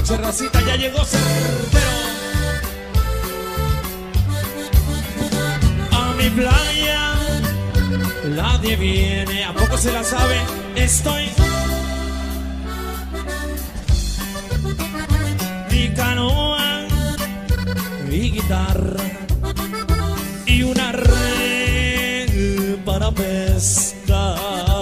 noches, racita, ya llegó Certero. A mi playa nadie viene, ¿a poco se la sabe? Estoy. Mi canoa, mi guitarra y una red para pescar.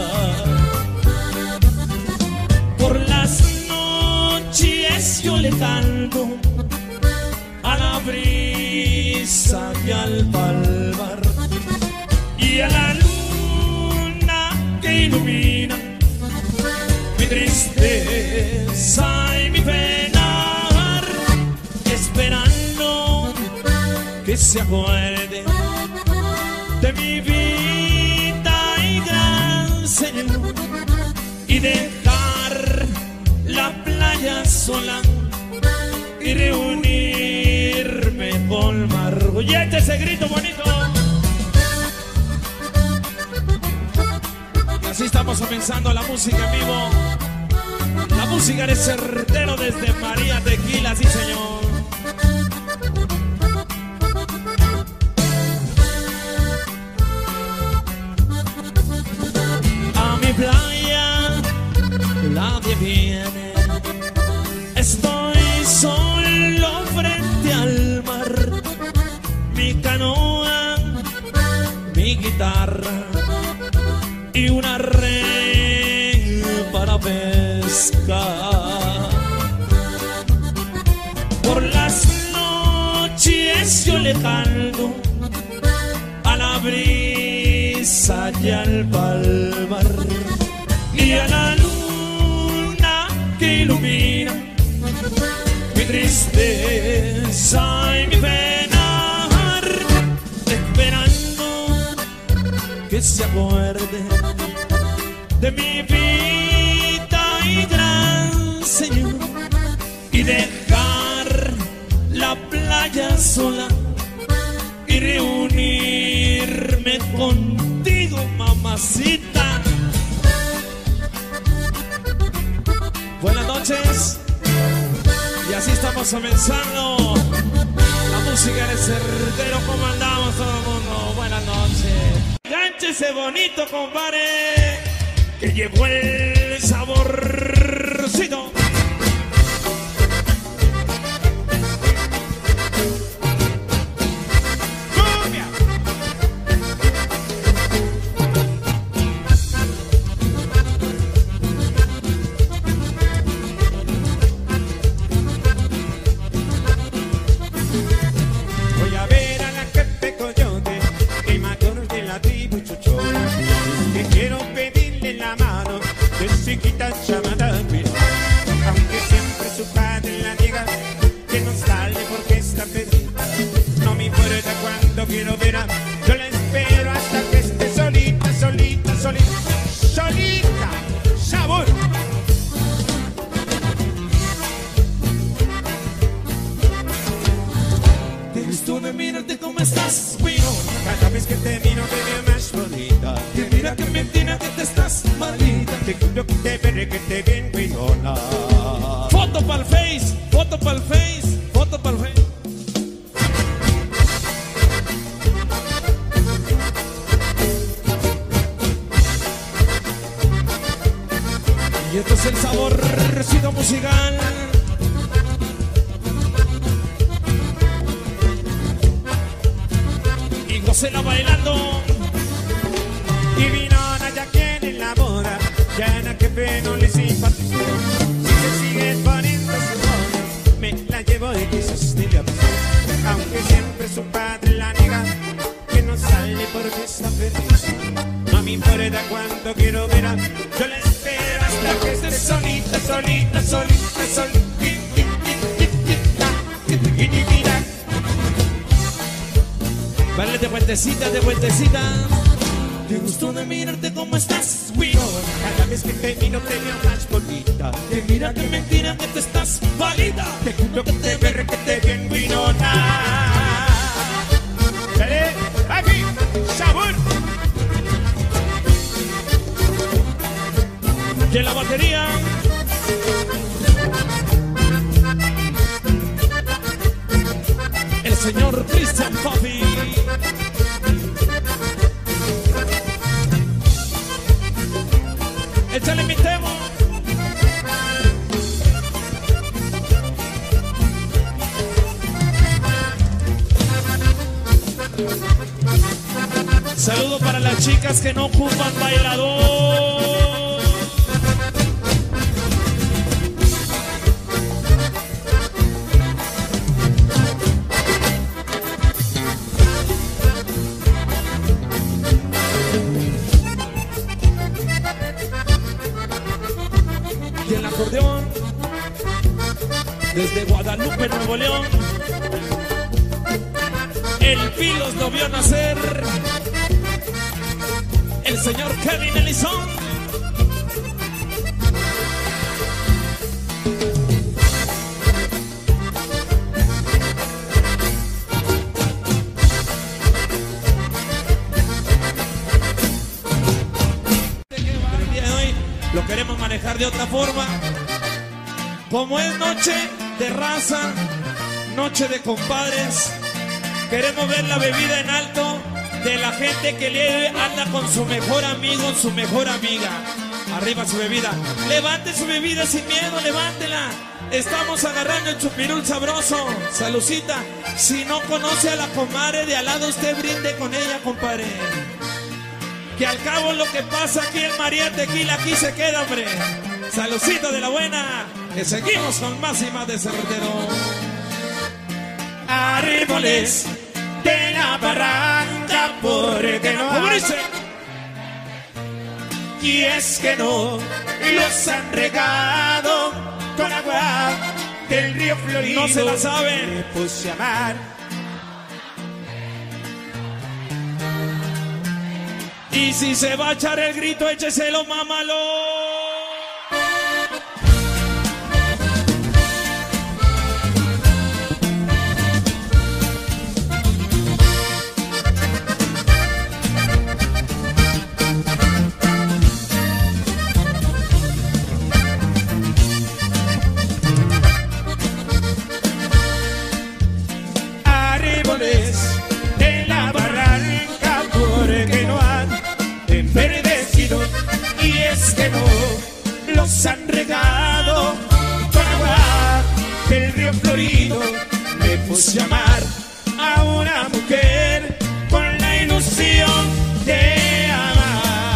Por las noches yo le canto a la brisa y al palmar y a la luna que ilumina mi tristeza y mi penar, esperando que se acuerde de mi vida y gran Señor, y dejar la playa sola y reunirme con mar. Oye, ese grito bonito. Y así estamos comenzando la música en vivo. La música de Certero desde María Tequila, sí señor. A mi playa nadie viene, estoy solo frente al mar. Mi canoa, mi guitarra y una red para pescar. Por las noches yo le canto a la brisa y al palmar y a la luna que ilumina mi tristeza y mi penar, esperando que se acuerde de mi vida y gran Señor, y dejar la playa sola y reunirme contigo, mamacita. Buenas noches. Y así estamos comenzando la música de Certero. ¿Cómo andamos todo el mundo? Buenas noches. Gánchese bonito, compadre, que llegó el saborcito. Chiquita llamada Pino, aunque siempre su padre la niega, que no sale porque está feliz. No me importa cuando quiero ver a, yo la espero hasta que esté solita, solita, solita, solita. Sabor. Te gusto de mirarte como estás, Pino. Cada vez que te miro te veo más bonita. Que mira que mentira que te estás malita. Te juro que te veré que te ven buenona. Foto pa'l Face, foto pa'l Face, foto pa'l Face. Y esto es el saborcito musical. Y gócela bailando. Y vino ya quien enamora, ya na que no le simpatizó. Si se sigue poniendo su moda, me la llevo y quizás te la pasó. Aunque siempre su padre la niega, que no sale porque está feliz. No me importa cuando quiero ver a, yo la espero hasta que esté solita, solita, solita, solita. Vale, de puentecita, de puentecita. Te gustó de mirarte como estás, Wino. Cada vez que te miro te veo más bonita. Que mira que mentira que te estás valida. Te juro que te veré que te bien winona. Dale, aquí, sabor. Y en la batería señor Cristian Papi. Échale mi tema. Saludo para las chicas que no ocupan bailador. Y el acordeón desde Guadalupe, Nuevo León. El Pilos lo vio nacer. El señor Kevin Elizón. El día de hoy lo queremos manejar de otra forma. Como es noche de raza, noche de compadres, queremos ver la bebida en alto de la gente que le anda con su mejor amigo, su mejor amiga. Arriba su bebida. Levante su bebida sin miedo, levántela. Estamos agarrando el chupirul sabroso. Salucita. Si no conoce a la comadre de al lado, usted brinde con ella, compadre. Que al cabo lo que pasa aquí en María Tequila, aquí se queda, hombre. Salucita de la buena. Que seguimos con más y más de Cerretero. Árboles de la barranca, porque no hay. Y es que no los han regado con agua del río Florido. No se la saben. Me puse a amar. Y si se va a echar el grito, écheselo, mámalo. De la barranca, porque no han enverdecido, y es que no los han regado con agua del río Florido. Me puse a amar a una mujer con la ilusión de amar.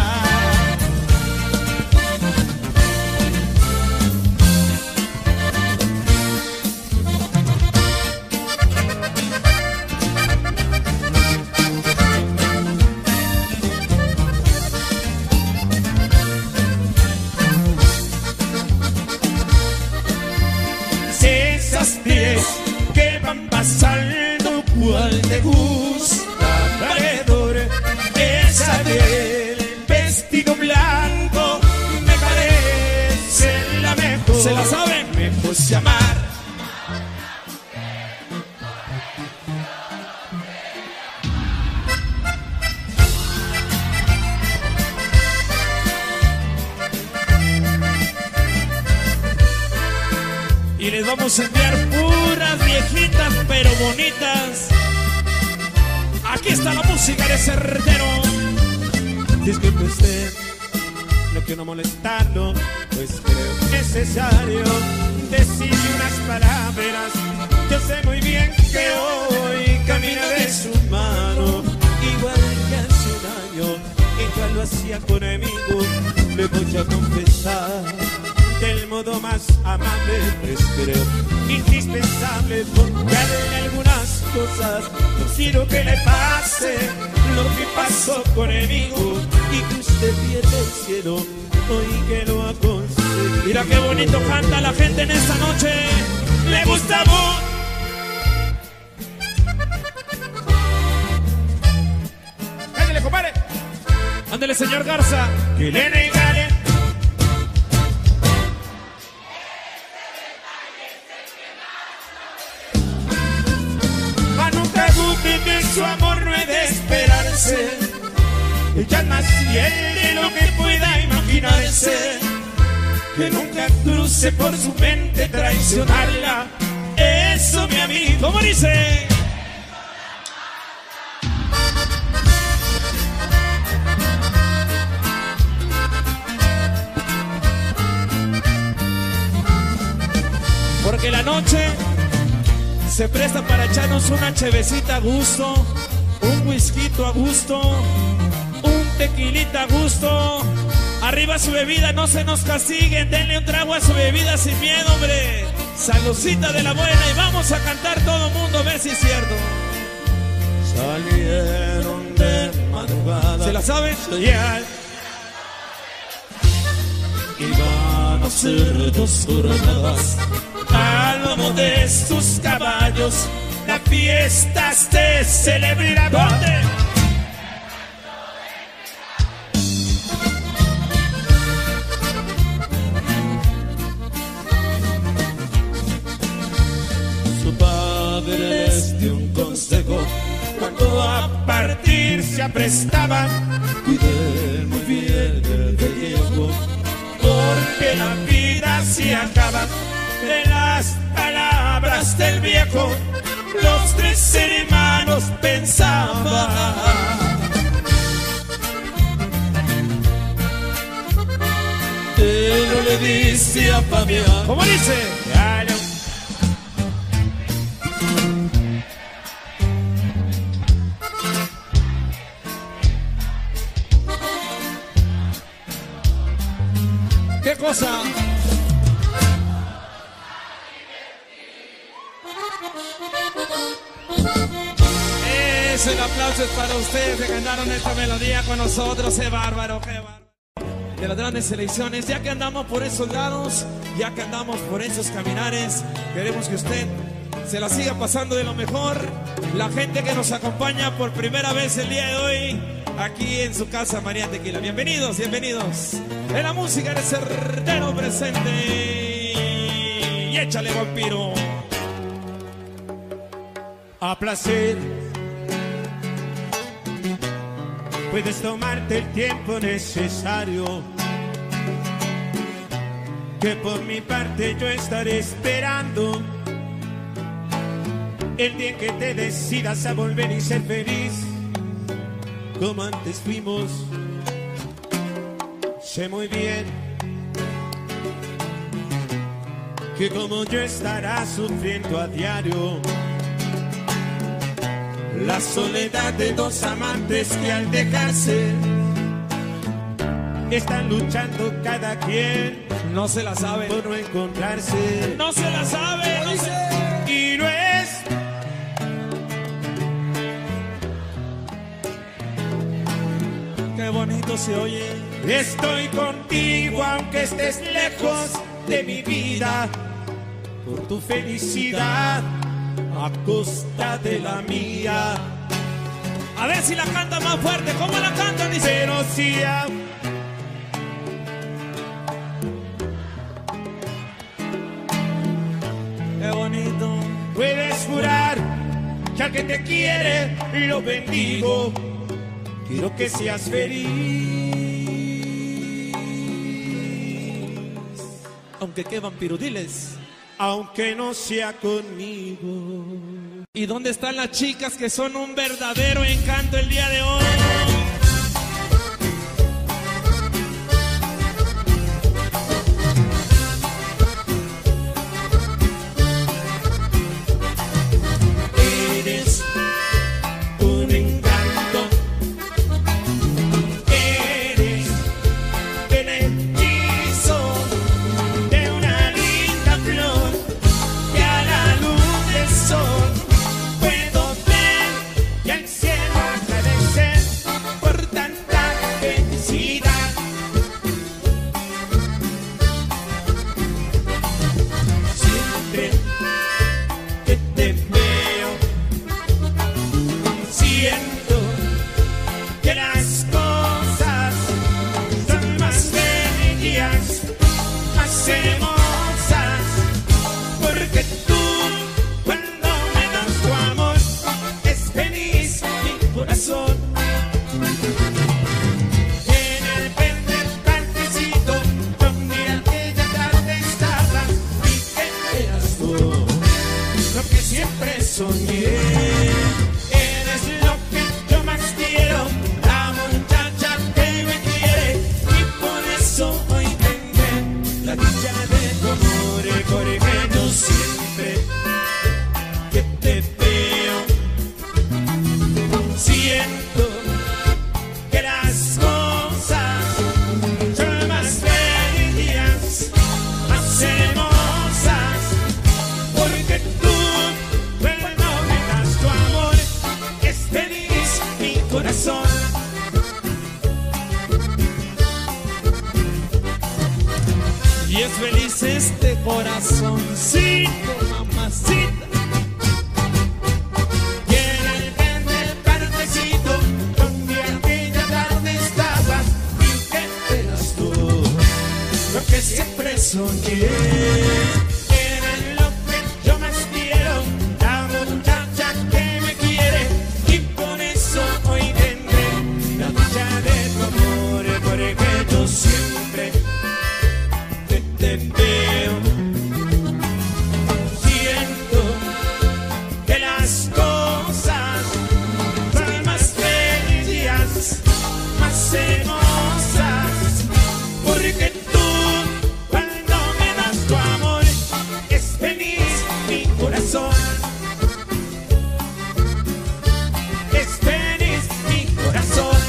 Que van pasando, cual te gusta, valedor. Esa del vestido blanco me parece la mejor. ¿Se la saben? Me puse a amar. Y les vamos a enviar puras viejitas pero bonitas. Aquí está la música de Cerretero. Disculpe usted, no quiero molestarlo, pues creo necesario decirle unas palabras. Yo sé muy bien que hoy camina de su mano, igual que hace un año, igual lo hacía conmigo. Le voy a confesar del modo más amable, pues creo indispensable borrarle algunas cosas. No quiero que le pase lo que pasó conmigo y que usted pierde el cielo hoy que lo ha conseguido. Mira qué bonito canta la gente en esta noche. Le gusta mucho. Ándale, compadre. Ándale, señor Garza. Que le regale. De su amor no he de esperarse, ella es más fiel de lo que pueda imaginarse. Que nunca cruce por su mente traicionarla. Eso, mi amigo, ¿cómo dice? porque la noche se presta para echarnos una chevecita a gusto, un whisky a gusto, un tequilita a gusto. Arriba su bebida, no se nos castiguen, denle un trago a su bebida sin miedo, hombre. Saludcita de la buena y vamos a cantar todo el mundo, a ver si es cierto. Salieron de madrugada. ¿Se la saben? Yeah. Iban a hacer 2 jornadas. Al lomo de sus caballos, la fiesta se celebrará. ¿Dónde? Su padre les dio un consejo cuando a partir se aprestaban. Cuiden muy bien el riesgo, Porque la vida se acaba. De las palabras del viejo, los 3 hermanos pensaban. pero le dice a Fabián. ¿Cómo dice? Dale. ¿Qué cosa? El aplauso es para ustedes que ganaron esta melodía con nosotros. ¡Qué bárbaro, qué bárbaro! De las grandes selecciones, ya que andamos por esos lados, ya que andamos por esos caminares, queremos que usted se la siga pasando de lo mejor. La gente que nos acompaña por primera vez el día de hoy aquí en su casa, María Tequila. Bienvenidos, bienvenidos. En la música de Certero presente. Y échale, vampiro. A placer, puedes tomarte el tiempo necesario, que por mi parte yo estaré esperando el día en que te decidas a volver y ser feliz como antes fuimos. Sé muy bien que como yo estarás sufriendo a diario la soledad de 2 amantes que al dejarse están luchando cada quien. No se la sabe. Por no encontrarse. No se la sabe. No se... Y no es. Qué bonito se oye. Estoy contigo aunque estés lejos de mi vida, por tu felicidad a costa de la mía. A ver si la canta más fuerte. ¿Cómo la canta? Dice. Pero si qué bonito. puedes jurar que al que te quiere lo bendigo. Quiero que seas feliz. Aunque qué vampiro, diles. Aunque no sea conmigo. ¿Y dónde están las chicas que son un verdadero encanto el día de hoy? Eres un encanto. Eres el hechizo de una linda flor que a la luz del sol puedo ver y al cielo agradecer por tanta felicidad. Siempre que te veo, siento que las cosas son más bellas, más hermosas, porque tú, cuando me das tu amor, es feliz mi corazón. En el verde parquecito donde aquella tarde estaba, vi que eras tú lo que siempre soñé. Eres lo que yo más quiero, la muchacha que me quiere, y por eso hoy tendré la dicha de tu amor, porque yo siento feliz este corazoncito, mamacita. Y en el parquecito donde aquella tarde estabas y que eras tú lo que siempre soñé. Eres lo que yo más quiero, la muchacha que me quiere, y por eso hoy tendré la dicha de tu amor, porque yo siempre te veo. Siento que las cosas son más bellas, más hermosas, porque tú cuando me das tu amor es feliz mi corazón. Es feliz mi corazón.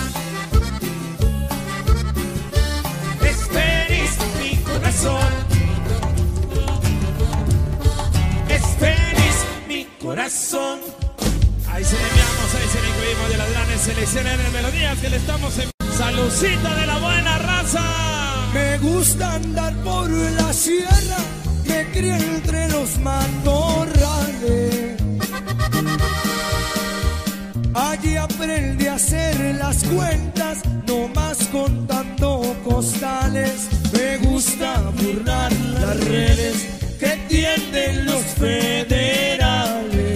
Es feliz mi corazón. Es feliz mi corazón. Ahí se le enviamos, ahí se le incluimos de las grandes selecciones de melodías que le estamos en. Salucita de la buena raza. Me gusta andar por la sierra, me crié entre los matorrales. Allí aprendí a hacer las cuentas, no más contando costales. Me gusta burlar las redes que tienden los federales.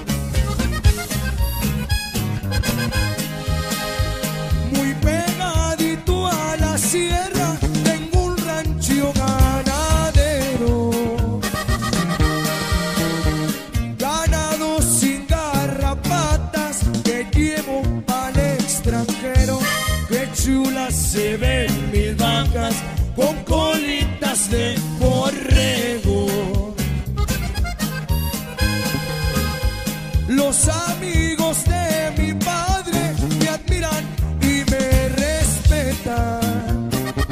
Muy pegadito a la sierra, tengo un rancho ganadero. Ganado sin garrapatas que llevo al extranjero. Qué chulas se ven mis vacas con colitas de borrego. Los amigos de mi padre me admiran y me respetan.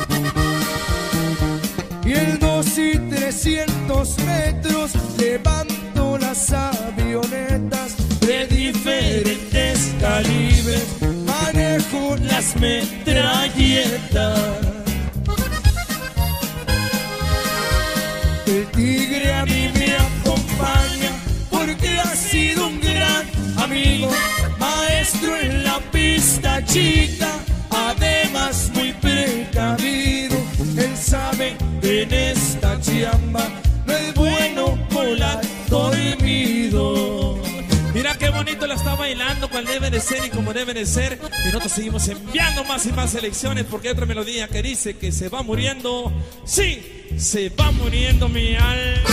Y en 200 y 300 metros levanto las avionetas de diferentes calibres, manejo las metralletas. El tigre a mí me acompaña porque ha sido un gran amigo, maestro en la pista chica, además muy precavido. Él sabe que en esta chamba no es bueno volar dormido. Mira qué bonito la está bailando, cual debe de ser y como debe de ser. Y nosotros seguimos enviando más y más selecciones porque hay otra melodía que dice que se va muriendo. Sí, se va muriendo mi alma.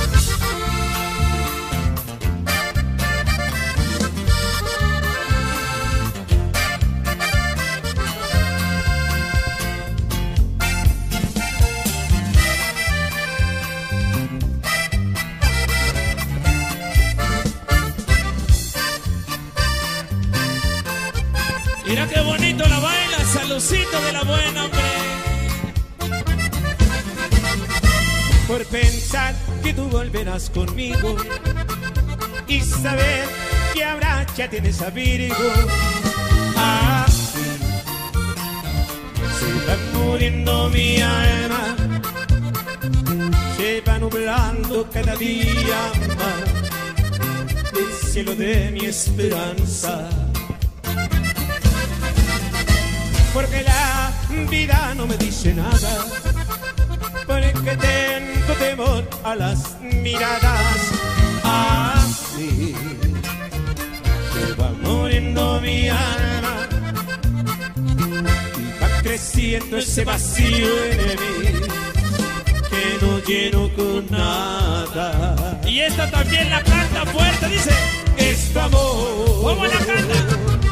Mira qué bonito la baila, Salucito de la buena, hombre. Por pensar que tú volverás conmigo y saber que ahora ya tienes a Virgo. Así se va muriendo mi alma, se va nublando cada día más el cielo de mi esperanza. Porque la vida no me dice nada, porque tengo temor a las miradas. Así se va muriendo mi alma y va creciendo ese vacío en mí que no lleno con nada. Y esta también la canta fuerte, dice. Es tu amor. ¿Cómo la canta?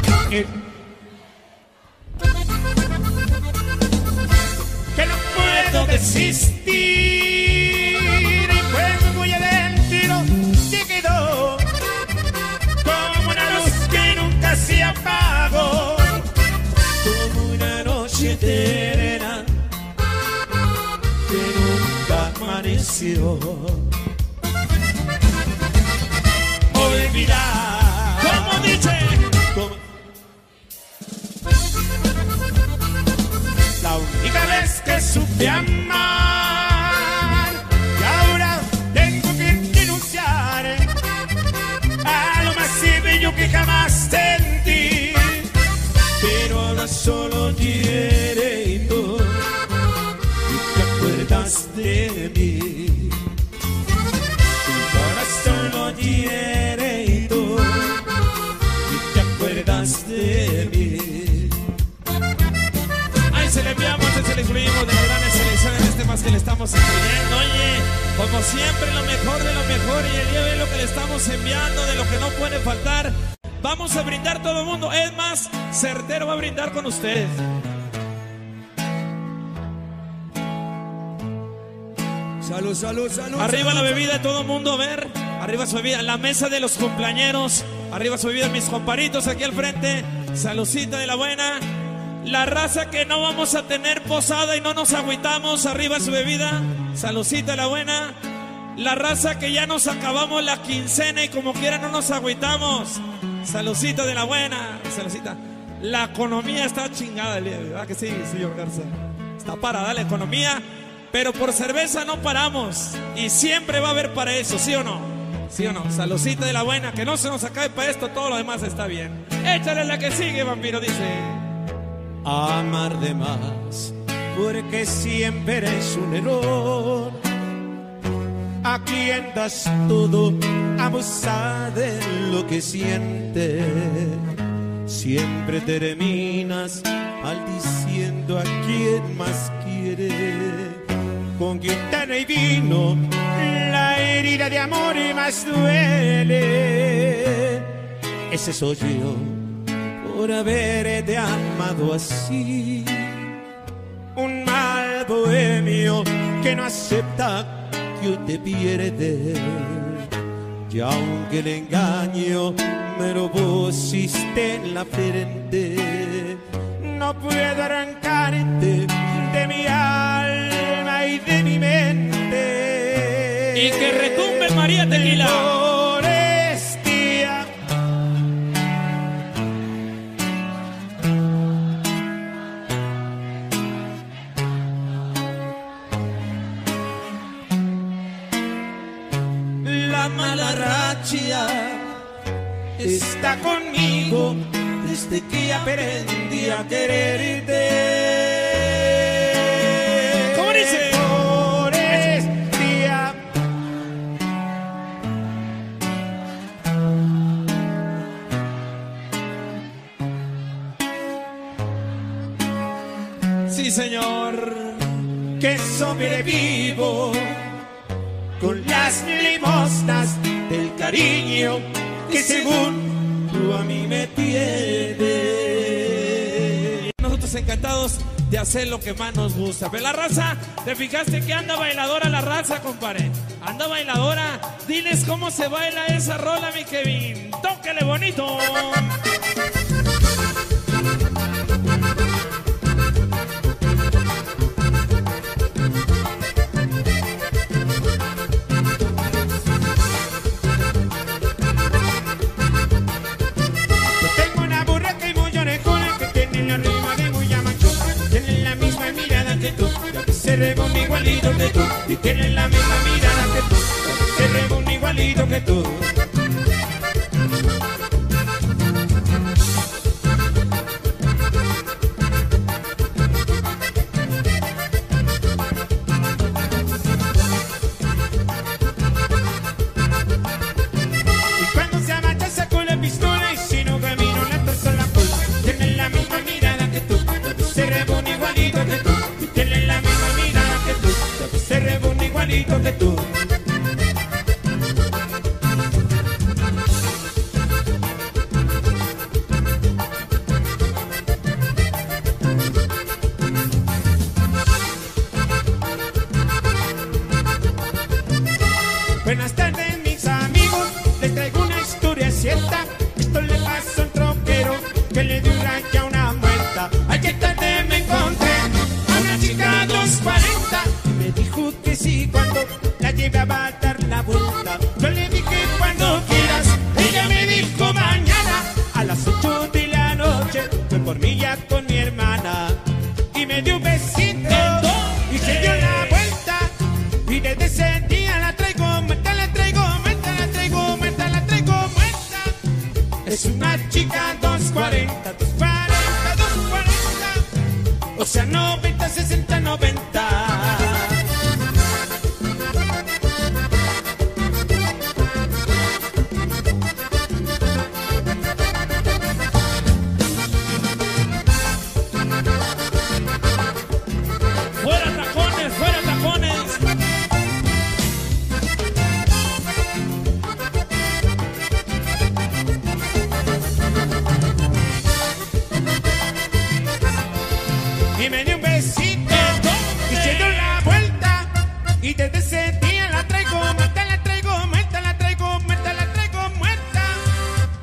Que no puedo desistir y cuando muy adentro te quedó como una luz que nunca se apagó, como una noche eterna que nunca amaneció. Olvidar, ¿Cómo dice? como la única vez que supe amar estamos incluyendo. Oye, como siempre, lo mejor de lo mejor, y el día de hoy lo que le estamos enviando, de lo que no puede faltar. Vamos a brindar todo el mundo. Es más, Certero va a brindar con ustedes. Salud, salud, salud. Arriba salud, la bebida, todo el mundo, a ver. Arriba su bebida, la mesa de los cumpleañeros. Arriba su bebida, mis comparitos aquí al frente. Saludcita de la buena. La raza que no vamos a tener posada y no nos agüitamos. Arriba su bebida, saludcita de la buena. La raza que ya nos acabamos la quincena y como quiera no nos agüitamos. Saludcita de la buena, saludcita. La economía está chingada el día de hoy, ¿verdad que sí, señor Garza? Está parada la economía. Pero por cerveza no paramos. Y siempre va a haber para eso, ¿sí o no? ¿Sí o no? Saludcita de la buena. Que no se nos acabe para esto, todo lo demás está bien. Échale la que sigue, vampiro, dice. Amar de más, porque siempre es un error. Aquí andas todo, abusa de lo que sientes. Siempre terminas maldiciendo a quien más quiere. Con guitarra y vino, la herida de amor más duele. Ese soy yo, por haberte amado así. Un mal bohemio que no acepta que te pierde. Y aunque el engaño me lo pusiste en la frente, no puedo arrancarte de mi alma y de mi mente. Y que retumbe María Tequila. Forestía. La mala racha Está conmigo desde que aprendí a quererte. ¿Cómo dice? Forestía. Sí, señor. Que sobrevivo con las limosnas del cariño que según tú a mí me tienes. Nosotros encantados de hacer lo que más nos gusta. Pero la raza, ¿te fijaste que anda bailadora la raza, compadre? Anda bailadora. Diles cómo se baila esa rola, mi Kevin. Tóquele bonito. Se rebota igualito que tú y tienen la misma mirada que tú. Se rebota igualito que tú. Y cuando se amacha sacó la pistola y si no camino la torso la cola. Tienen la misma mirada que tú. Se rebota igualito que tú. Tienen la misma mirada que tú, se rebota igualito que tú. Buenas tardes mis amigos, les traigo una historia cierta. Esto le pasó a un troquero que le dio un rayo a una muerta. Ayer tarde me encontré a una chica 240 y me dijo que sí cuando la llevaba a dar la vuelta. Yo le dije cuando quieras, ella me dijo mañana a las 8 de la noche. Fue por mí ya con mi hermana y me dio un besito y se dio la vuelta. Y desde ese día la traigo muerta, la traigo muerta, la traigo muerta, la traigo muerta. Es una chica 240, 240, 240. O sea, 90, 60, 90. Fuera tacones, fuera tacones.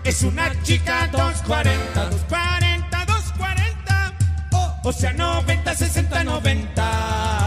Es una chica 240, 240, 240. O sea, 90, 60, 90.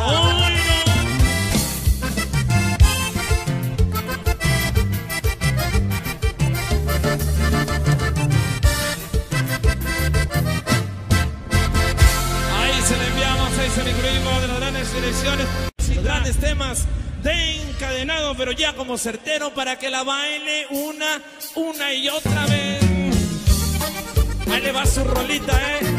Ahí se le incluimos de las grandes selecciones, grandes temas de Encadenado, pero ya como certero para que la baile una y otra vez. Ahí le va su rolita,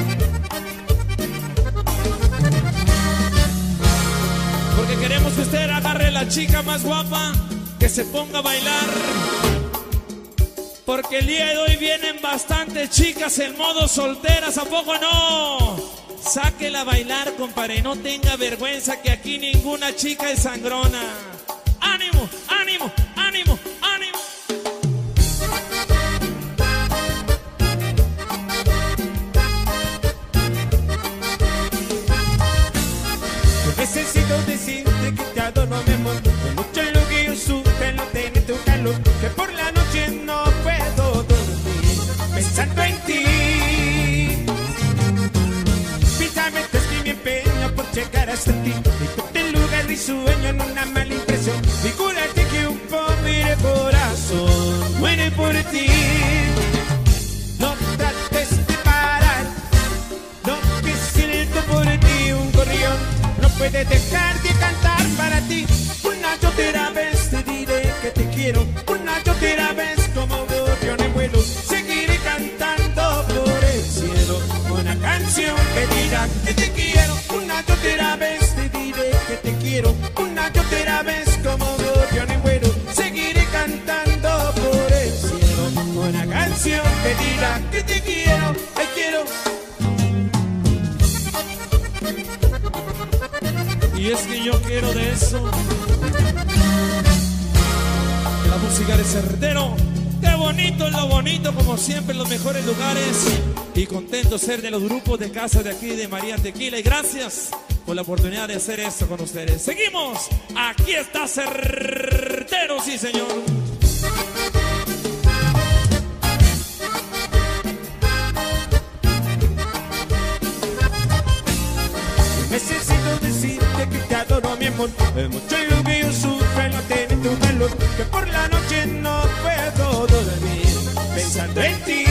porque queremos que usted agarre a la chica más guapa, que se ponga a bailar, porque el día de hoy vienen bastantes chicas en modo solteras, ¿a poco no? Sáquela a bailar, compadre, no tenga vergüenza, que aquí ninguna chica es sangrona. ¡Ánimo, ánimo, ánimo, ánimo! Necesito decirte que te adoro, mi amor. De mucho lo que yo sufro, no tener tu calor, que por la noche no puedo dormir pensando en ti. Precisamente es que me empeño por llegar hasta ti, y ponte en lugar y sueño en una mala impresión. Figúrate que un pobre corazón muere por ti. No trates de parar, no que siento por ti un gorrión no puede dejar de cantar para ti. Una y otra vez te diré que te quiero, una y otra vez como gorrión en vuelo. Seguiré cantando por el cielo una canción que dirá que te quiero. Una y otra vez te diré que te quiero, una y otra vez como gorrión en vuelo. Seguiré cantando por el cielo una canción que dirá que te quiero, ay quiero. Y es que yo quiero de eso. La música de certero. Qué bonito es lo bonito, como siempre en los mejores lugares. Y contento ser de los grupos de casa de aquí de María Tequila. Y gracias por la oportunidad de hacer esto con ustedes. Seguimos. Aquí está certero, sí señor. Necesito decirte que te adoro, mi amor. Es mucho lo que yo sufro, no tener tu calor, que por la noche no puedo dormir pensando en ti.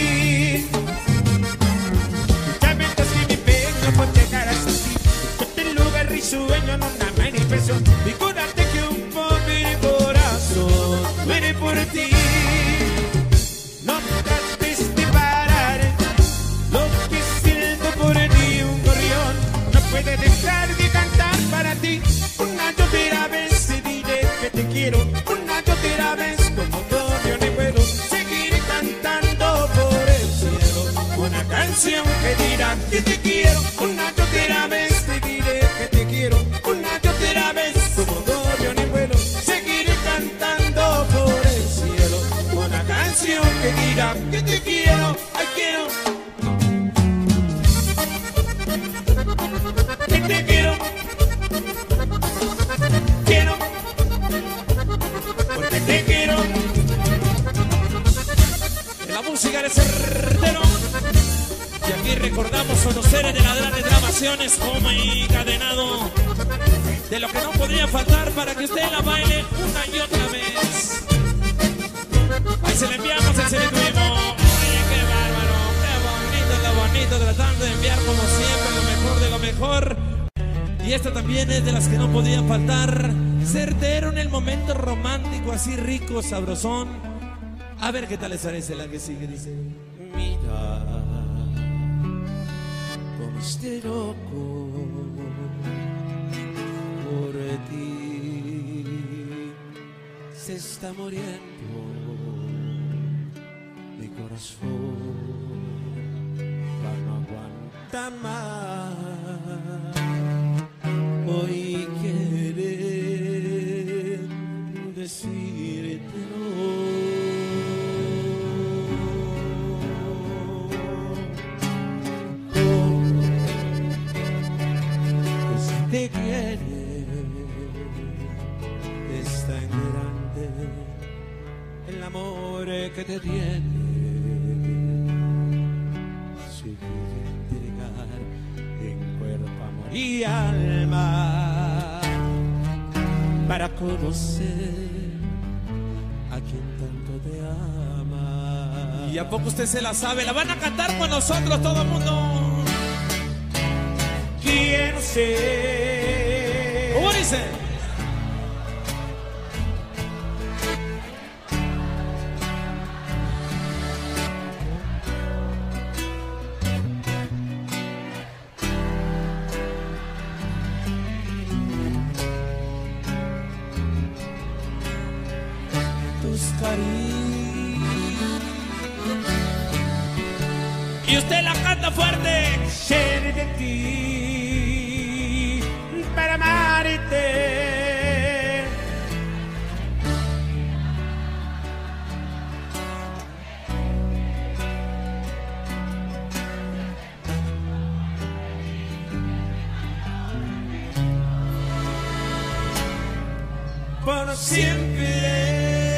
Ya mientras que mi pecho por llegar hasta ti, ponte en lugar y sueño en una manifestación. Figúrate que un pobre corazón muere por ti. No trates de parar lo que siento por ti, un gorrión no puede dejar de cantar para ti. Una y otra vez te diré que te quiero, una y otra vez como gorrión en vuelo. Seguiré cantando por el cielo una canción que dirá que te quiero. Una y otra vez te diré que te quiero, una y otra vez como gorrión en vuelo. Seguiré cantando por el cielo una canción que dirá que te quiero, ay quiero. Te quiero, quiero, porque te quiero. La música de certero. Y aquí recordamos a los seres de las grandes grabaciones como Encadenado, de lo que no podría faltar para que usted la baile una y otra vez. Ahí se le enviamos, ahí se le tuvimos. Oye, qué bárbaro, qué bonito, tratando de enviar como siempre lo mejor de lo mejor. Y esta también es de las que no podían faltar. Certero en el momento romántico, así rico, sabrosón. A ver qué tal les parece la que sigue, dice. Mira como estoy loco por ti, se está muriendo mi corazón, ya no aguanta más. Hoy quiere decírtelo. Te quiere, es tan grande el amor que te tiene. para conocer a quien tanto te ama. ¿Y a poco usted se la sabe? La van a cantar con nosotros todo el mundo. Quiero ser. ¿Cómo dice? Y usted la canta fuerte. Ser de ti para amarte. Por siempre.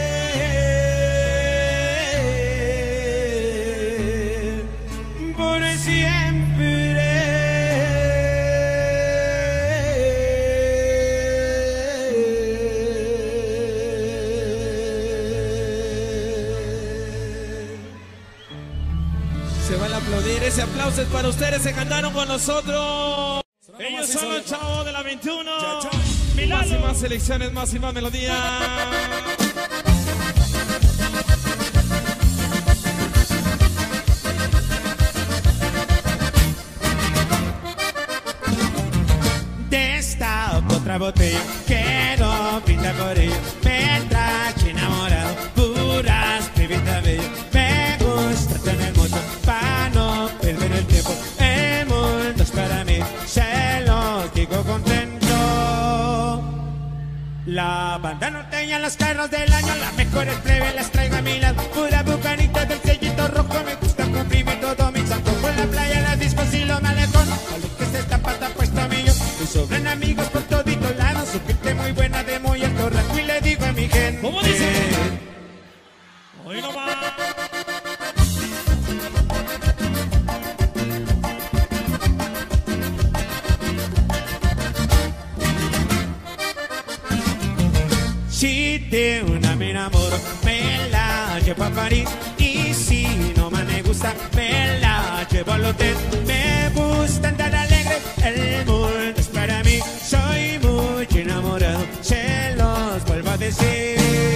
Ese aplauso es para ustedes, se cantaron con nosotros. Ellos son los chavos de la 21. Más y más selecciones, más y más melodías. Destapo otra botella que no pinta por ella. Me traje enamorado, puras pibitas bellas. Me gusta tener mucho para no perder el tiempo. El mundo es para mí, se lo digo contento. La banda norteña en los carros del año, las mejores plebes las traigo a mi lado. Pura bucanita del sellito rojo, me gusta cumplir todo mi santo. Por la playa, las discos y los malecones, lo que se está pata puesto a mí yo. Me sobran amigos por toditos lados, su gente muy buena de muy alto rango. Y le digo a mi gente, ¿cómo dice? Hoy no va. Si de una me enamoro, me la llevo a París. Y si no me gusta, me la llevo al hotel. Me gusta andar alegre, el mundo es para mí. Soy muy enamorado, se los vuelvo a decir.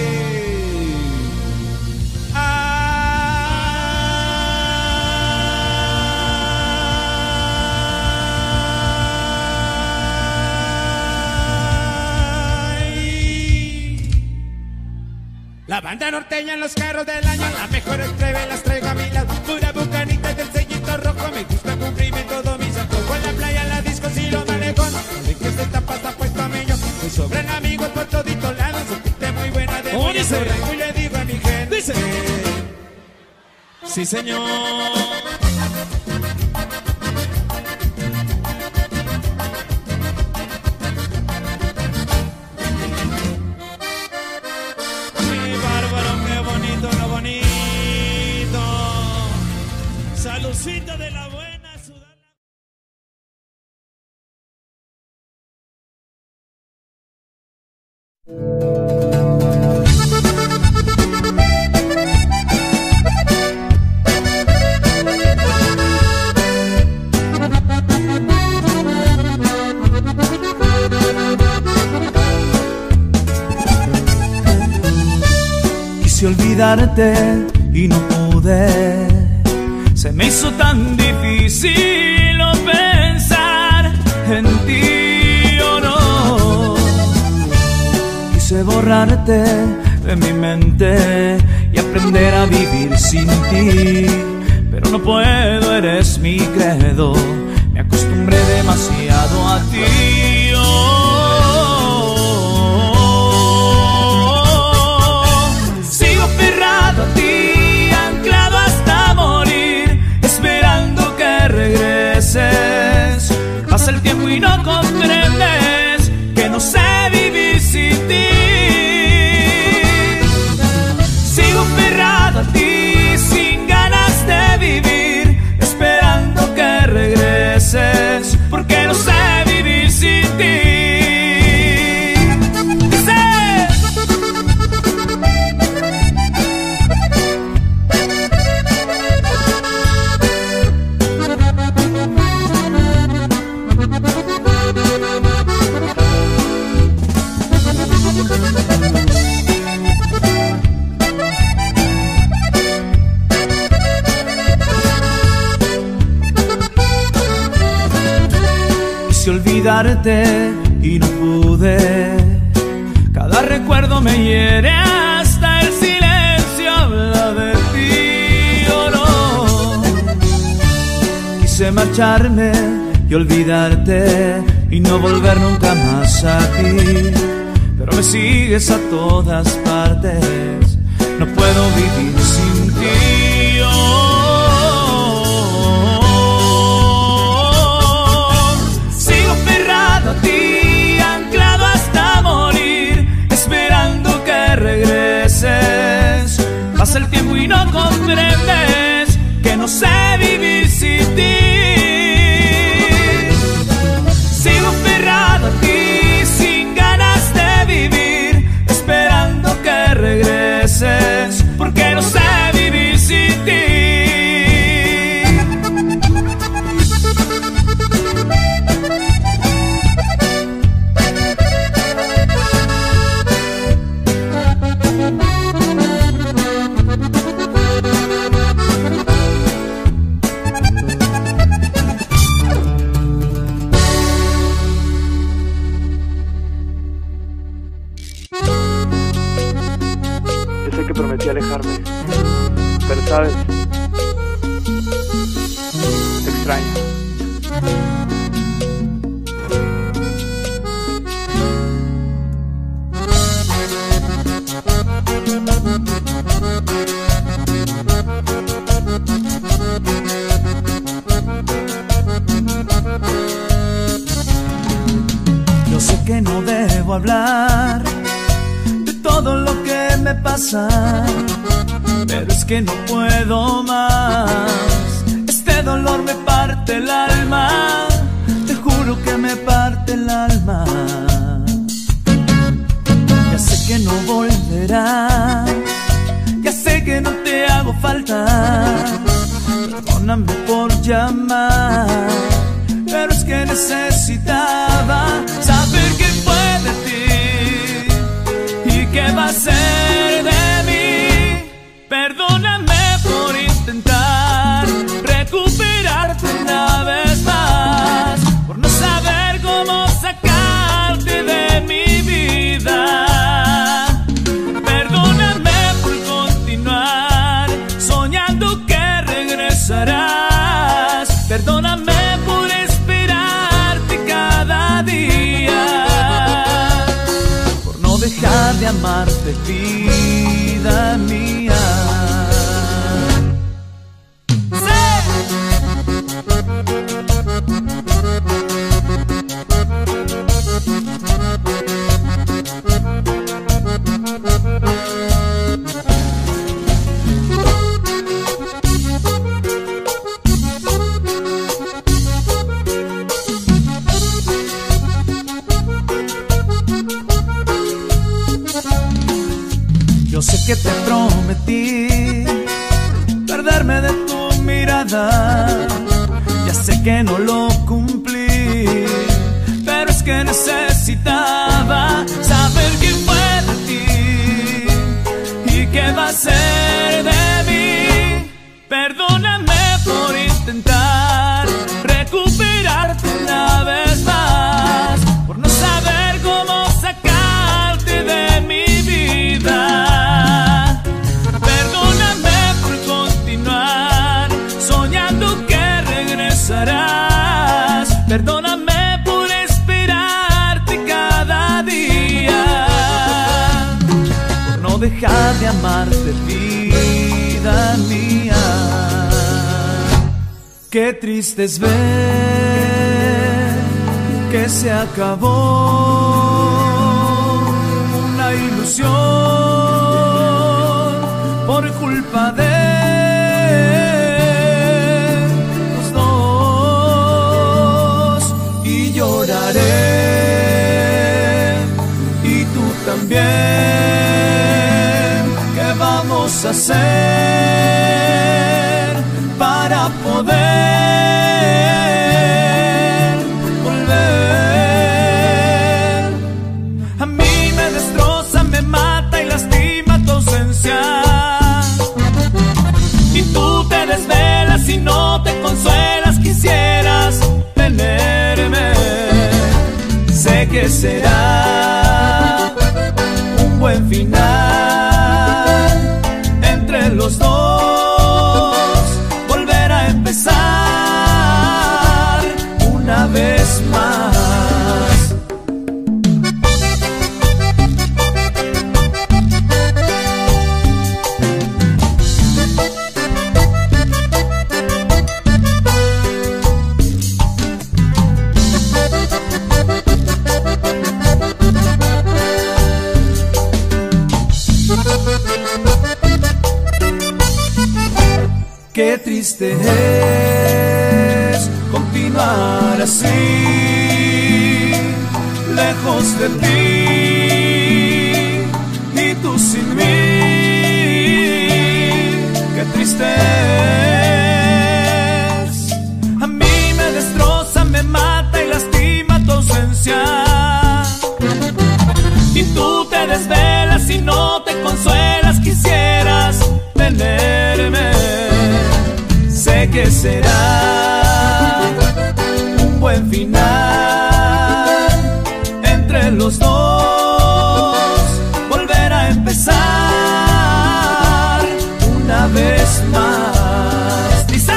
La banda norteña en los carros del año, las mejores plebes las traigo a mi lado. Pura bucanita del sellito rojo, me gusta cumplirme todo mi santo. Con la playa, la disco y los malecones, de que se está pasta puesto a mí yo. Me sobran amigos por toditos lados, su gente muy buena de muy alto rango. Y le digo a mi gente, dice. Sí, señor. Salucita de la buena sudana. Quise olvidarte y no pude. Se me hizo tan difícil no pensar en ti o no. Quise borrarte de mi mente y aprender a vivir sin ti, pero no puedo, eres mi credo. Me acostumbré demasiado a ti. Sigo aferrado a ti, anclado hasta morir, esperando que regreses. Pasa el tiempo y no comprendes que no sé vivir sin ti. Sigo aferrado a ti, sin ganas de vivir, esperando que regreses, porque no sé vivir sin ti. olvidarte y no pude. Cada recuerdo me hiere, hasta el silencio habla de ti, oh no. Quise marcharme y olvidarte y no volver nunca más a ti, pero me sigues a todas partes, no puedo vivir sin ti, oh. Sigo aferrado a ti, anclado hasta morir, esperando que regreses. Pasa el tiempo y no comprendes que no sé vivir sin ti. Sigo aferrado a ti, sin ganas de vivir, esperando que regreses, porque no sé vivir sin ti. Yo sé que prometí alejarme, pero sabes, te extraño. Yo sé que no debo hablar de todo lo que me pasa, pero es que no puedo más. Este dolor me parte el alma, te juro que me parte el alma. Ya sé que no volverás, ya sé que no te hago falta. Perdóname por llamar, pero es que necesitaba saber qué fue de ti y qué va a ser de mí. Perdóname por intentar recuperarte una vez más, por no saber cómo sacarte de mi vida. Perdóname por continuar soñando que regresarás. Perdóname por esperarte cada día, por no dejar de amarte, vida mía. Yo sé que te prometí perderme de tu mirada, ya sé que no lo cumplí, pero es que necesitaba saber quién fue de ti y qué va a ser de mí. Perdóname por intentar recuperarte una vez más, por no saber cómo sacarte de mi vida. Perdóname por esperarte cada día, por no dejar de amarte, vida mía. Qué triste es ver que se acabó una ilusión por culpa de y tú también. ¿Qué vamos a hacer para poder volver? A mí me destroza, me mata y lastima tu ausencia, y tú te desvelas y no te consuelas. Quisieras tenerme, que será un buen final entre los dos, volver a empezar una vez más. Qué triste es continuar así, lejos de ti y tú sin mí. Qué triste es. A mí me destroza, me mata y lastima tu ausencia. Y tú te desvelas y no te consuelas, quisieras tenerme. Sé que será un buen final entre los dos, volver a empezar una vez más. Dice: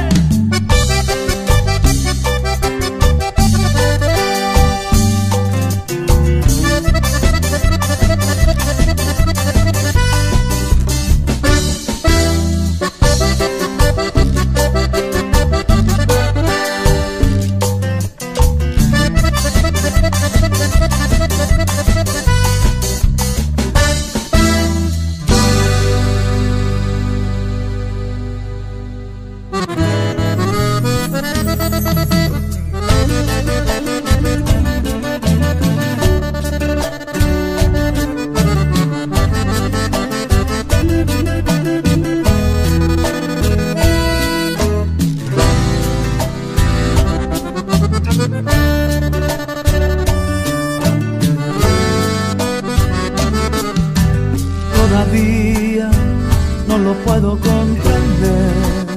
todavía no lo puedo comprender.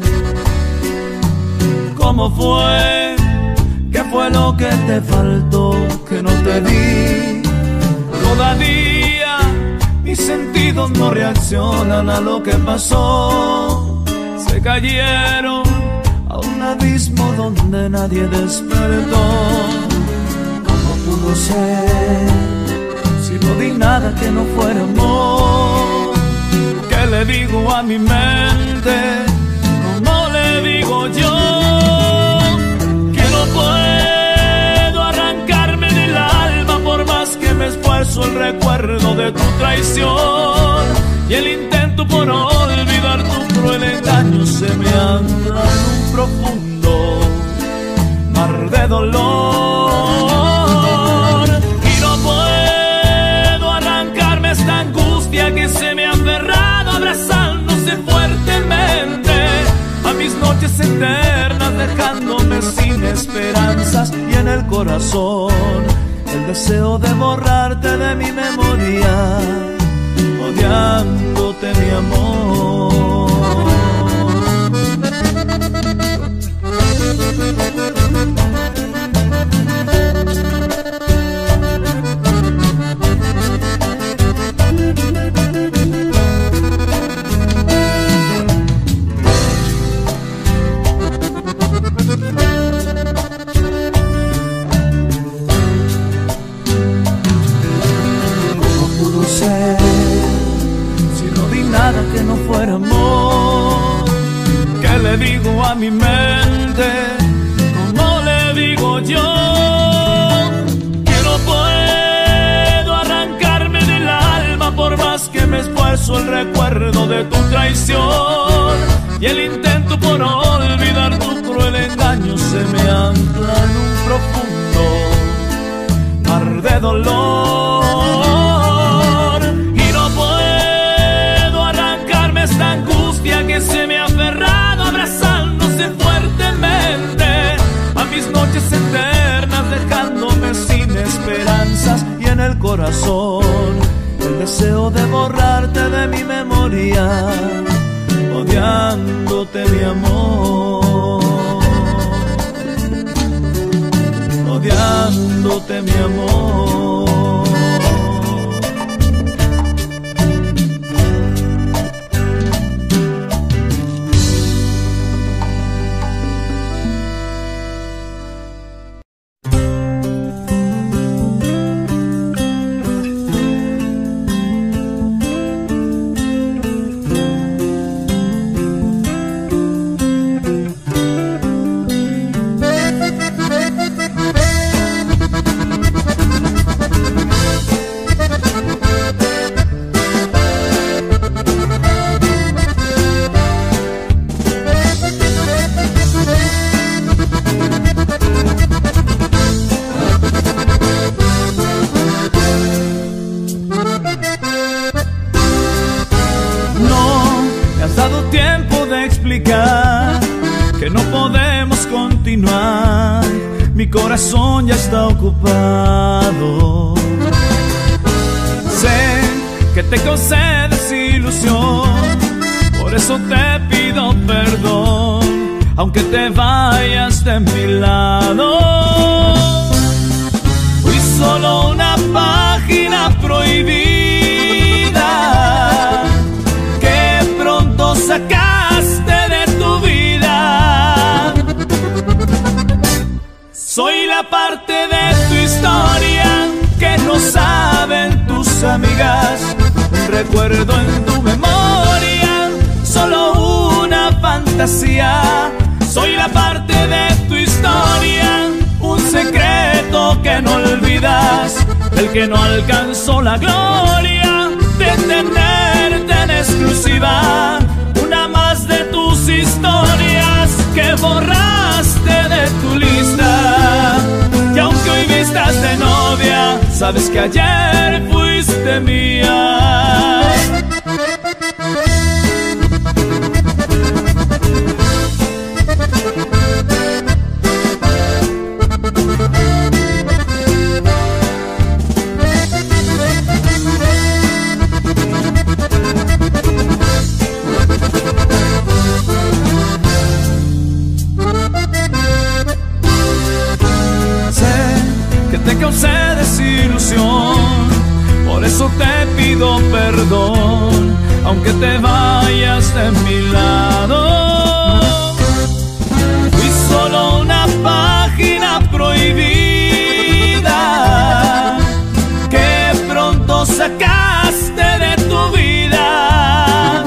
¿Cómo fue? ¿Qué fue lo que te faltó que no te di? Todavía mis sentidos no reaccionan a lo que pasó. Se cayeron a un abismo donde nadie despertó. ¿Cómo pudo ser? Si no di nada que no fuera amor. ¿Qué le digo a mi mente? ¿Cómo le digo yo? Que no puedo arrancarme del alma por más que me esfuerzo el recuerdo de tu traición. Y el intento por olvidar tu cruel engaño se me ancla en un profundo mar de dolor. Y no puedo arrancarme esta angustia que se me ha aferrado abrazándose fuertemente a mis noches eternas, dejándome sin esperanzas y en el corazón el deseo de borrarte de mi memoria, odiándote mi amor. Que no fuera amor. ¿Qué le digo a mi mente? ¿Cómo le digo yo? Que no puedo arrancarme del alma por más que me esfuerzo el recuerdo de tu traición. Y el intento por olvidar tu cruel engaño se me ancla en un profundo mar de dolor. Y no puedo arrancarme esta angustia que se me ha aferrado abrazándose fuertemente a mis noches eternas, dejándome sin esperanzas y en el corazón el deseo de borrarte de mi memoria, odiándote mi amor, odiándote dándote mi amor. Que no podemos continuar, mi corazón ya está ocupado. Sé que te concedes ilusión, por eso te pido perdón, aunque te vayas de mi lado. Fui solo una página prohibida que pronto sacaste de tu vida. Soy la parte de tu historia que no saben tus amigas, un recuerdo en tu memoria, solo una fantasía. Soy la parte de tu historia, un secreto que no olvidas, el que no alcanzó la gloria de tenerte en exclusiva. Una más de tus historias que borraste de tu lista. Y aunque hoy vistas de novia, sabes que ayer fuiste mía. Te causé desilusión, por eso te pido perdón, aunque te vayas de mi lado. Fui solo una página prohibida que pronto sacaste de tu vida.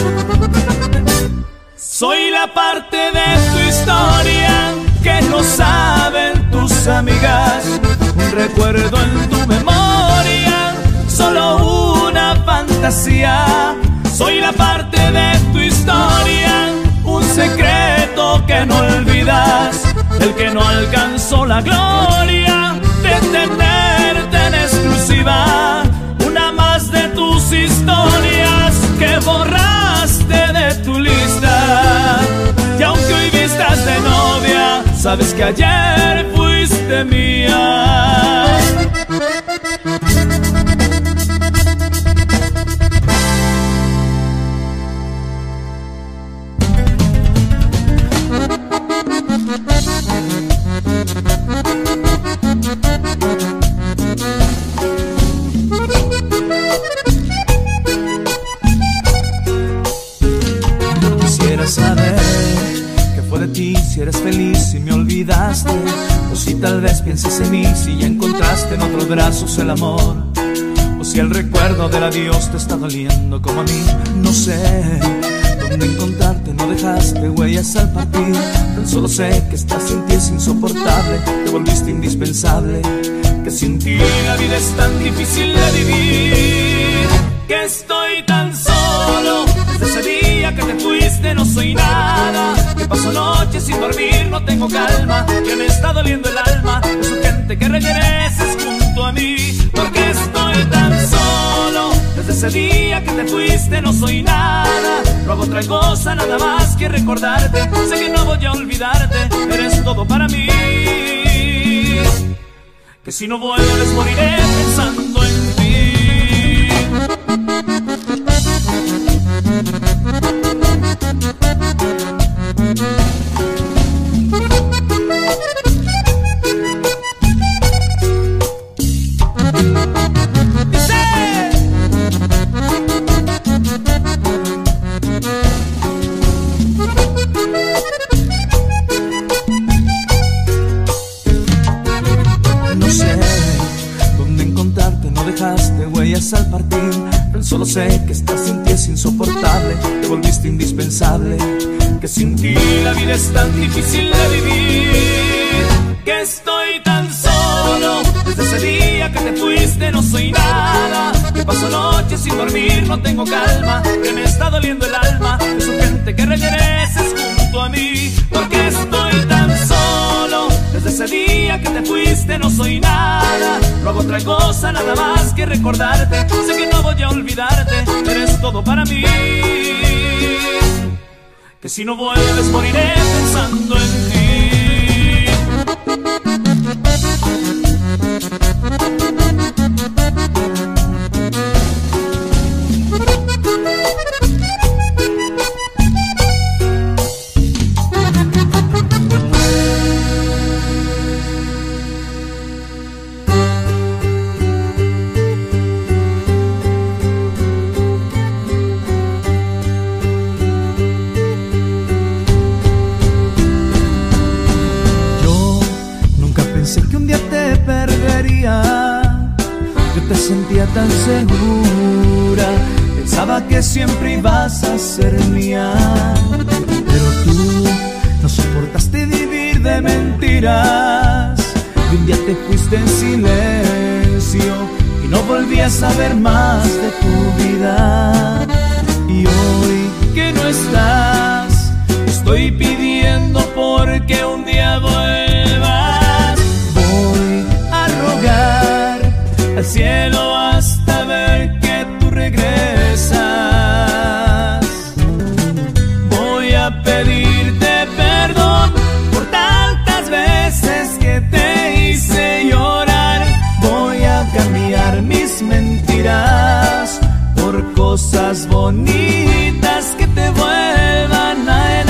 Soy la parte de tu historia que no saben tus amigas, un recuerdo en tu memoria, solo una fantasía. Soy la parte de tu historia, un secreto que no olvidas, el que no alcanzó la gloria de tenerte en exclusiva. Una más de tus historias que borraste de tu lista. Y aunque hoy vistas de novia, sabes que ayer fuiste mía. Quisiera saber qué fue de ti, si eres feliz, si me olvidaste, o si tal vez piensas en mí, si ya encontraste en otros brazos el amor, o si el recuerdo del adiós te está doliendo como a mí. No sé dónde encontrarte, no dejaste huellas al partir. Tan solo sé que estar sin ti es insoportable, te volviste indispensable, que sin ti la vida es tan difícil de vivir, que estoy tan solo desde ese día que te fuiste. No soy nada, que paso noches sin dormir, no tengo calma, que me está doliendo el alma. Es urgente que regreses junto a mí, porque estoy tan solo desde ese día que te fuiste. No soy nada, no hago otra cosa nada más que recordarte. Sé que no voy a olvidarte, eres todo para mí, que si no vuelves moriré pensando en ti. Solo sé que estar sin ti es insoportable, te volviste indispensable, que sin ti la vida es tan difícil de vivir, que estoy tan solo desde ese día que te fuiste. No soy nada, que paso noches sin dormir, no tengo calma, que me está doliendo el alma. Es urgente que regreses junto a mí, porque estoy tan solo desde ese día que te fuiste. No soy nada, no hago otra cosa nada más que recordarte. Sé que no voy a olvidarte, eres todo para mí, que si no vuelves moriré pensando en ti. Te sentía tan segura, pensaba que siempre ibas a ser mía, pero tú no soportaste vivir de mentiras, y un día te fuiste en silencio y no volví a saber más de tu vida. Y hoy que no estás, estoy pidiendo porque un día vuelvas. Voy a rogar al cielo hasta ver que tú regresas. Voy a pedirte perdón por tantas veces que te hice llorar. Voy a cambiar mis mentiras por cosas bonitas que te vuelvan a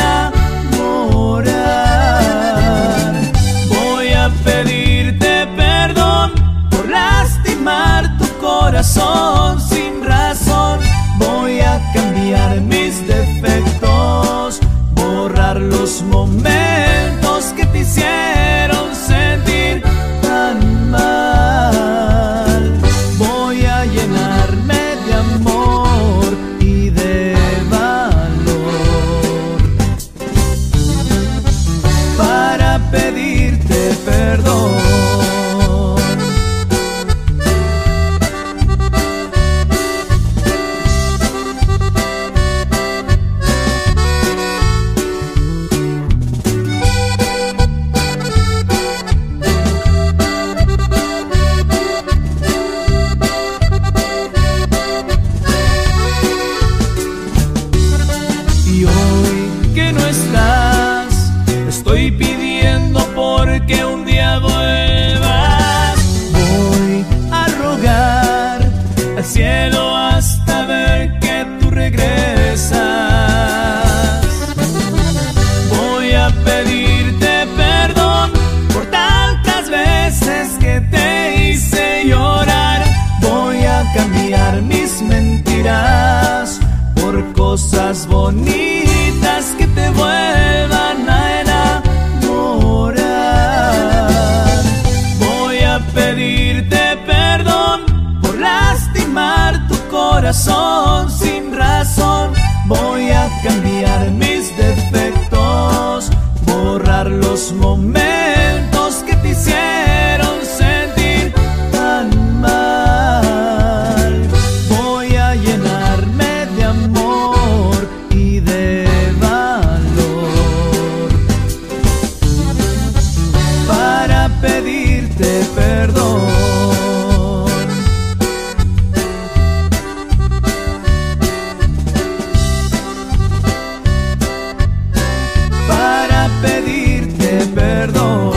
enamorar. Voy a pedirte perdón por lastimar tu corazón sin razón. Voy a cambiar mis defectos, borrar los momentos que te hicieron sentir tan mal. Voy a llenarme de amor y de valor para pedirte perdón. Y hoy que no estás, estoy pidiendo porque un día vuelvas. Voy a rogar al cielo hasta ver que tú regresas. Voy a pedirte perdón por tantas veces que te hice llorar. Voy a cambiar mis mentiras por cosas bonitas que te vuelvan a enamorar. Voy a pedirte perdón por lastimar tu corazón sin razón. Voy a cambiar mis defectos, borrar los momentos que te hicieron sentir tan mal. Voy a llenarme de amor y de valor para pedirte perdón. Para pedirte perdón.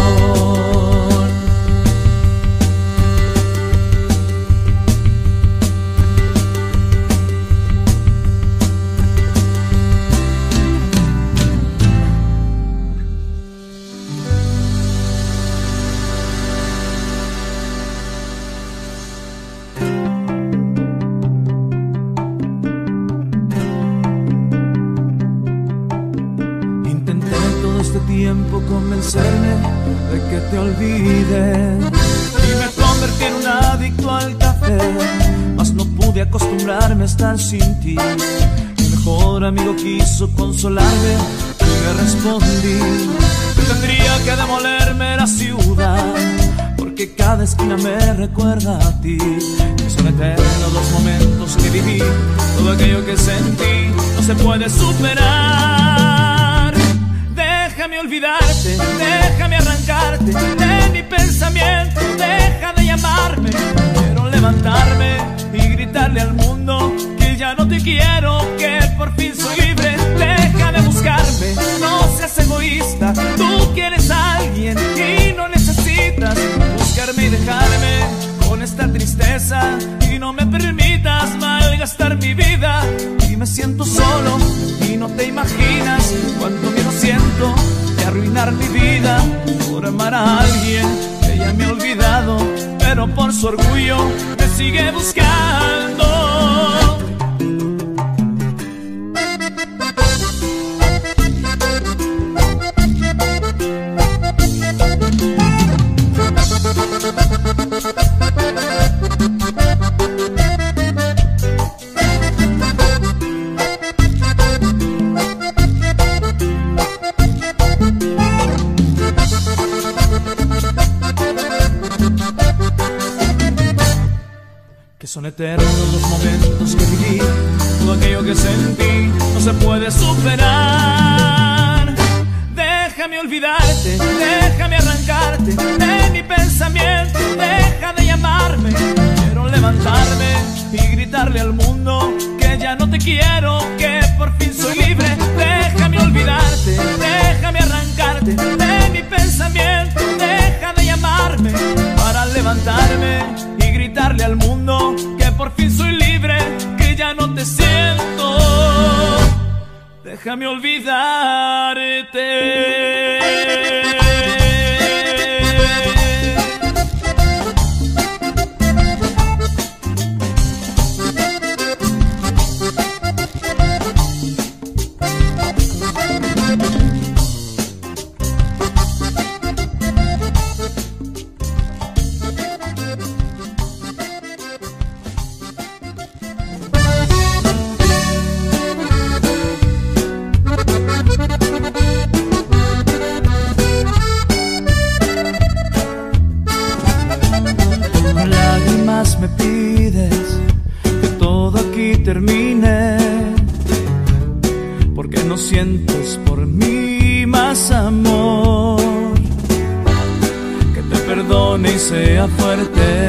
Intenté todo este tiempo convencerme de que te olvides y me convertí en un adicto al café, mas no pude pude acostumbrarme a estar sin ti. Mi mejor amigo quiso consolarme y le respondí que tendría que demolerme la ciudad, porque cada esquina me recuerda a ti. Que son eternos los momentos que viví, todo aquello que sentí no se puede superar. Déjame olvidarte, déjame arrancarte de mi pensamiento, deja de llamarme. Quiero levantarme y gritarle al mundo que ya no te quiero, que por fin soy libre. Deja de buscarme, no seas egoísta, tú quieres a alguien y no necesitas buscarme y dejarme con esta tristeza. Y no me permitas malgastar mi vida, y me siento solo y no te imaginas cuánto miedo siento de arruinar mi vida por amar a alguien que ya me ha olvidado, pero por su orgullo me sigue buscando. Que son eternos los momentos que viví, todo aquello que sentí no se puede superar. Déjame olvidarte, déjame arrancarte de mi pensamiento, deja de llamarme. Quiero levantarme y gritarle al mundo que ya no te quiero, que por fin soy libre. Déjame olvidarte, déjame arrancarte de mi pensamiento, deja de llamarme para levantarme y gritarle al mundo que por fin soy libre, que ya no te siento. Déjame olvidarte. Me pides que todo aquí termine, porque no sientes por mí más amor. Que te perdone y sea fuerte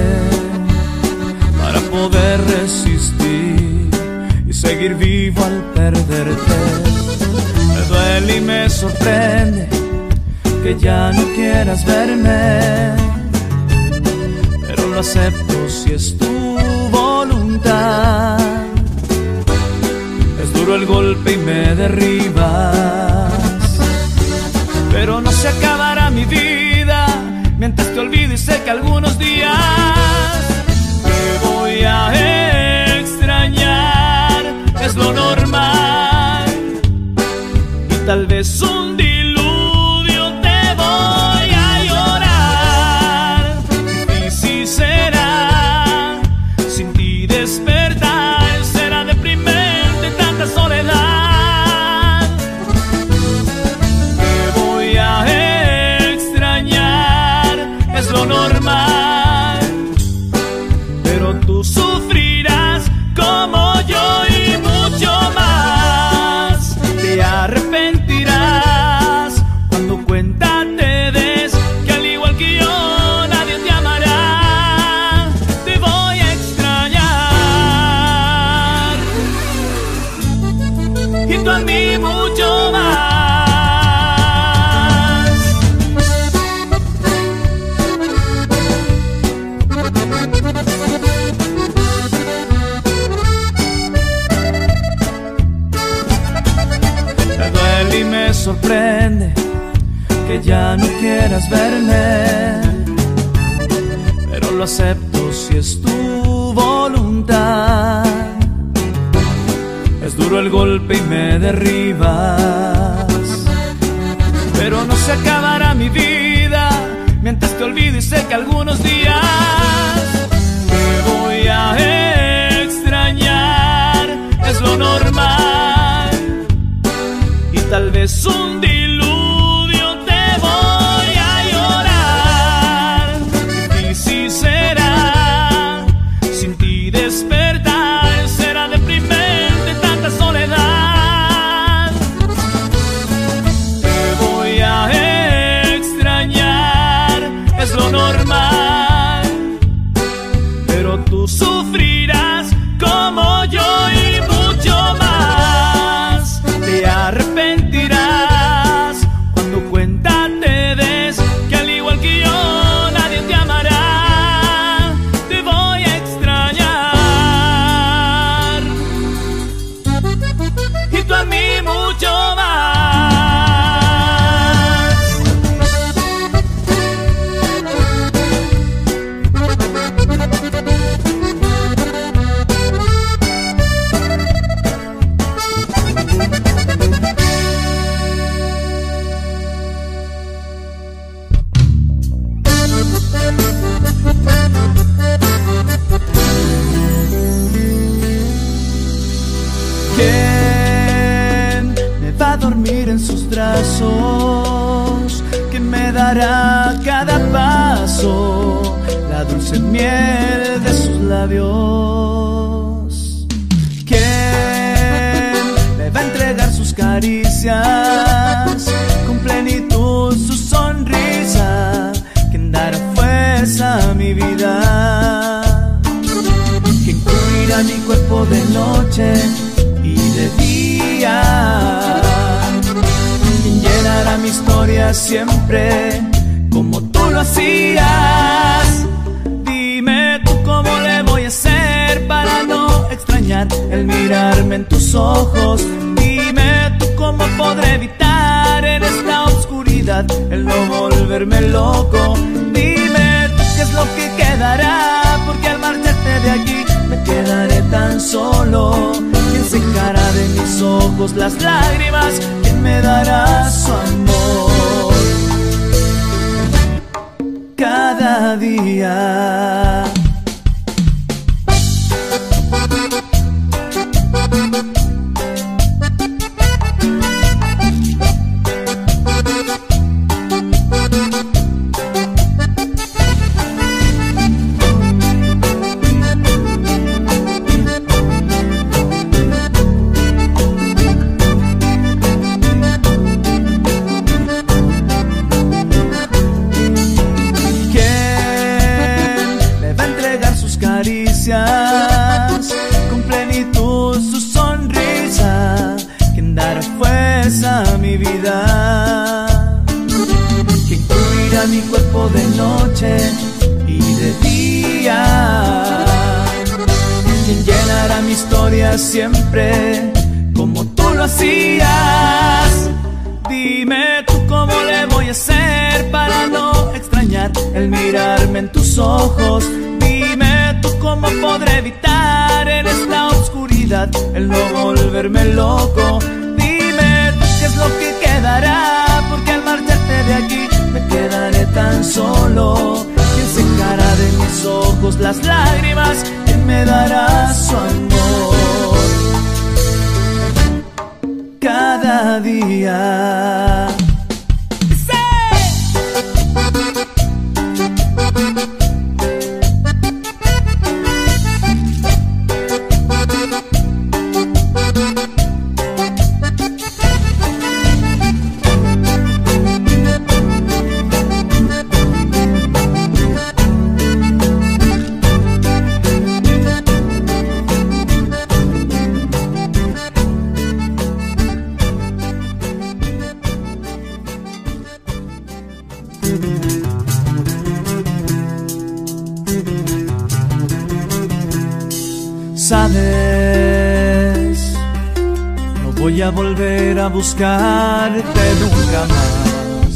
para poder resistir y seguir vivo al perderte. Me duele y me sorprende que ya no quieras verme, lo acepto si es tu voluntad. Es duro el golpe y me derribas, pero no se acabará mi vida mientras te olvido y sé que algunos días te voy a extrañar. Es lo normal y tal vez un diluvio te voy a llorar. Difícil será sin ti despertar, será deprimente tanta soledad. Te voy a extrañar, es lo normal, pero tú sufrirás como yo y mucho más. Te arrepentirás cuando cuenta te des que al igual que yo nadie te amará. Te voy a extrañar y tú a mí mucho más. Me duele y me sorprende que ya no quieras verme, pero lo acepto si es tu voluntad. Es duro el golpe y me derribas, pero no se acabará mi vida mientras te olvido y sé que algunos días te voy a es un diluvio, te voy a llorar. Difícil será sin ti despertar, será deprimente tanta soledad. Te voy a extrañar, es lo normal, pero tú sufrirás como yo y mucho más. Te arrepentirás cuando cuenta te des que al igual que yo nadie te amará. Te voy a extrañar y tú a mí mucho más. ¿Quién me va a dormir en sus brazos? ¿Quién me dará cada paso la dulce miel de sus labios? ¿Quién me va a entregar sus caricias con plenitud, su sonrisa? ¿Quién dará fuerza a mi vida? ¿Quién cubrirá mi cuerpo de noche y de día? ¿Quién llenará mi historia siempre como tú lo hacías? Dime tú cómo le voy a hacer para no extrañar el mirarme en tus ojos. Dime tú cómo podré evitar en esta oscuridad el no volverme loco. Dime tú qué es lo que quedará, porque al marcharte de aquí me quedaré tan solo. ¿Quién secará de mis ojos las lágrimas? ¿Quién me dará su amor cada día? Con plenitud su sonrisa, quien dará fuerza a mi vida, quien cubrirá mi cuerpo de noche y de día, quien llenará mi historia siempre como tú lo hacías. Dime tú cómo le voy a hacer para no extrañar el mirarme en tus ojos. Dime tú cómo podré evitar en esta oscuridad el no volverme loco. Dime tú qué es lo que quedará, porque al marcharte de aquí me quedaré tan solo. ¿Quién secará de mis ojos las lágrimas? ¿Quién me dará su amor cada día? Sabes, no voy a volver a buscarte nunca más,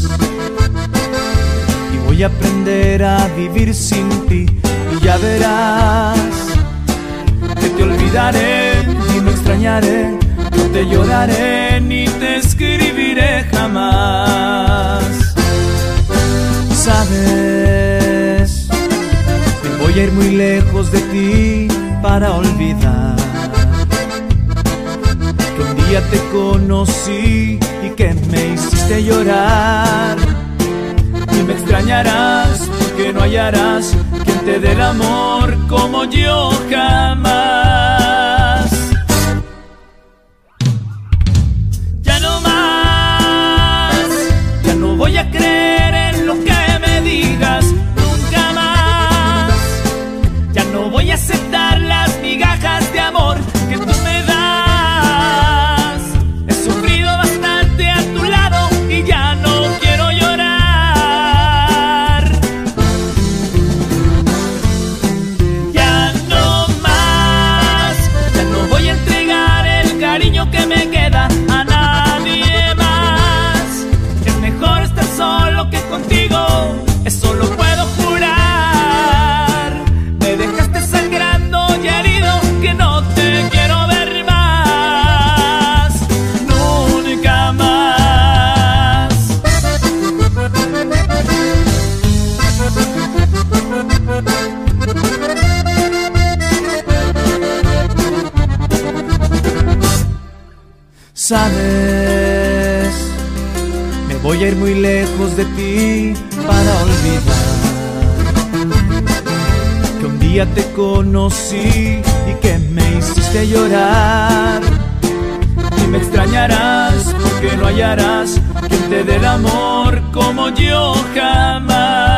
y voy a aprender a vivir sin ti, y ya verás que te olvidaré y me extrañaré, no te lloraré ni te escribiré jamás. Sabes, me voy a ir muy lejos de ti para olvidar que un día día te conocí y que me hiciste llorar. Y me extrañarás porque no hallarás quien te dé el amor como yo jamás. Ya no más, ya no voy a creer en lo que me digas nunca más. Ya no voy a aceptar las migajas de amor que tú me das. He sufrido bastante a tu lado y ya no quiero llorar. Ya no más, ya no voy a entregar el cariño que me queda a nadie más. Es mejor estar solo que contigo, eso lo puedo jurar. Me dejaste sangrando y herido, que no te quiero ver más, nunca más. Sabes, me voy a ir muy lejos de ti para olvidar que un día te conocí y que me hiciste llorar. Y me extrañarás porque no hallarás quien te dé el amor como yo jamás.